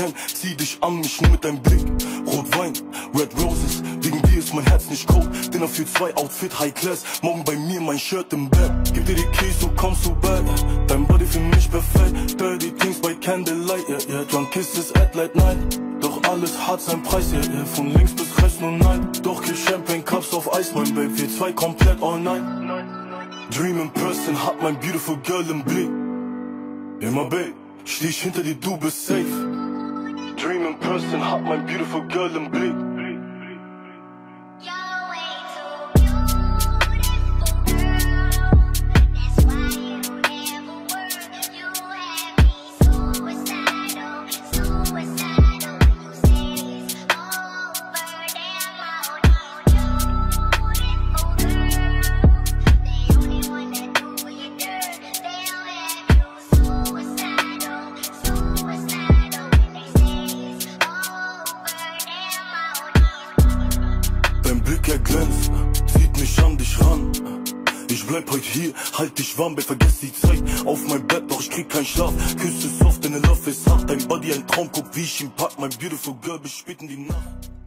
10, zieh dich an mich nur mit deinem Blick. Rotwein, Red Roses, wegen dir ist mein Herz nicht cold. Dinner für 2, Outfit High Class, morgen bei mir mein Shirt im Bett. Gib dir die Keys, du kommst so bad, dein Body für mich perfekt. Dirty Things by Candlelight, yeah, yeah. Drunk Kisses at late night, doch alles hat seinen Preis, yeah, yeah. Von links bis rechts nur nein, doch kill Champagne Cups auf Eis, mein Babe. Wir 2 komplett all night. Dream in person, hat mein beautiful girl im Blick. Immer Babe, steh ich hinter dir, du bist safe. Dream in person, hat mein beautiful girl im Blick. Dein Blick erglänzt, zieht mich an dich ran. Ich bleib heut hier, halt dich warm, vergiss die Zeit. Auf mein Bett, doch ich krieg keinen Schlaf. Küsse soft, deine Love ist hart. Dein Body ein Traum, guck wie ich ihn pack. Mein beautiful girl bis spät in die Nacht.